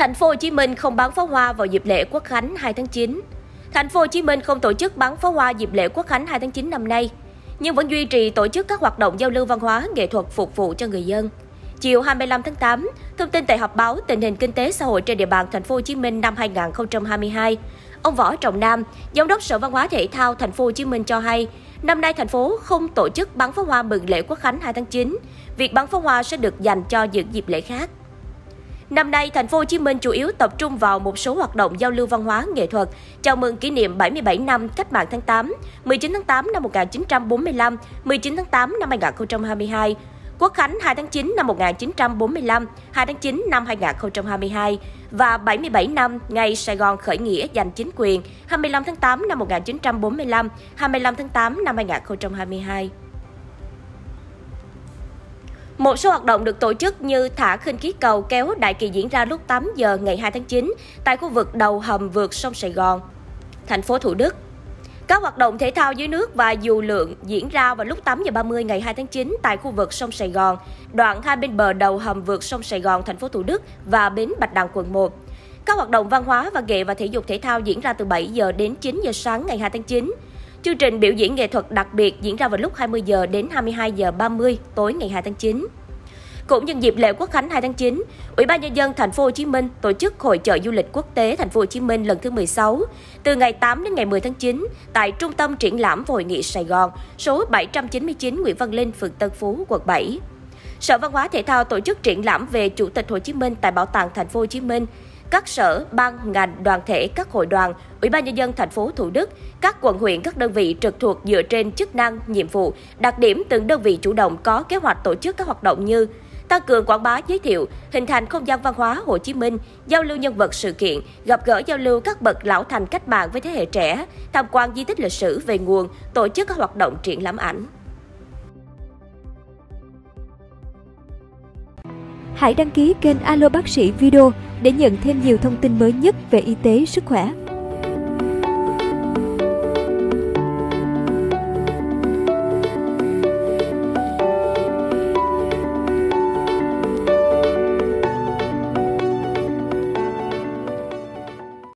Thành phố Hồ Chí Minh không bắn pháo hoa vào dịp lễ Quốc khánh 2 tháng 9. Thành phố Hồ Chí Minh không tổ chức bắn pháo hoa dịp lễ Quốc khánh 2 tháng 9 năm nay, nhưng vẫn duy trì tổ chức các hoạt động giao lưu văn hóa, nghệ thuật phục vụ cho người dân. Chiều 25 tháng 8, thông tin tại họp báo tình hình kinh tế xã hội trên địa bàn Thành phố Hồ Chí Minh năm 2022, ông Võ Trọng Nam, Giám đốc Sở Văn hóa Thể thao Thành phố Hồ Chí Minh cho hay, năm nay thành phố không tổ chức bắn pháo hoa mừng lễ Quốc khánh 2 tháng 9. Việc bắn pháo hoa sẽ được dành cho những dịp lễ khác. Năm nay, Thành phố Hồ Chí Minh chủ yếu tập trung vào một số hoạt động giao lưu văn hóa, nghệ thuật, chào mừng kỷ niệm 77 năm Cách mạng tháng 8, 19 tháng 8 năm 1945, 19 tháng 8 năm 2022, Quốc khánh 2 tháng 9 năm 1945, 2 tháng 9 năm 2022 và 77 năm ngày Sài Gòn khởi nghĩa giành chính quyền 25 tháng 8 năm 1945, 25 tháng 8 năm 2022. Một số hoạt động được tổ chức như thả khinh khí cầu kéo đại kỳ diễn ra lúc 8 giờ ngày 2 tháng 9 tại khu vực đầu hầm vượt sông Sài Gòn, thành phố Thủ Đức. Các hoạt động thể thao dưới nước và dù lượn diễn ra vào lúc 8 giờ 30 ngày 2 tháng 9 tại khu vực sông Sài Gòn, đoạn hai bên bờ đầu hầm vượt sông Sài Gòn, thành phố Thủ Đức và bến Bạch Đằng, quận 1. Các hoạt động văn hóa, văn nghệ và thể dục thể thao diễn ra từ 7 giờ đến 9 giờ sáng ngày 2 tháng 9. Chương trình biểu diễn nghệ thuật đặc biệt diễn ra vào lúc 20 giờ đến 22 giờ 30 tối ngày 2 tháng 9. Cũng nhân dịp lễ Quốc khánh 2 tháng 9, Ủy ban Nhân dân Thành phố Hồ Chí Minh tổ chức Hội chợ du lịch quốc tế Thành phố Hồ Chí Minh lần thứ 16 từ ngày 8 đến ngày 10 tháng 9 tại Trung tâm Triển lãm và Hội nghị Sài Gòn, số 799 Nguyễn Văn Linh, phường Tân Phú, quận 7. Sở Văn hóa Thể thao tổ chức triển lãm về Chủ tịch Hồ Chí Minh tại Bảo tàng Thành phố Hồ Chí Minh. Các sở, ban, ngành, đoàn thể, các hội đoàn, Ủy ban Nhân dân thành phố Thủ Đức, các quận huyện, các đơn vị trực thuộc dựa trên chức năng, nhiệm vụ, đặc điểm từng đơn vị chủ động có kế hoạch tổ chức các hoạt động như tăng cường quảng bá giới thiệu, hình thành không gian văn hóa Hồ Chí Minh, giao lưu nhân vật sự kiện, gặp gỡ giao lưu các bậc lão thành cách mạng với thế hệ trẻ, tham quan di tích lịch sử về nguồn, tổ chức các hoạt động triển lãm ảnh. Hãy đăng ký kênh Alo Bác sĩ Video để nhận thêm nhiều thông tin mới nhất về y tế, sức khỏe.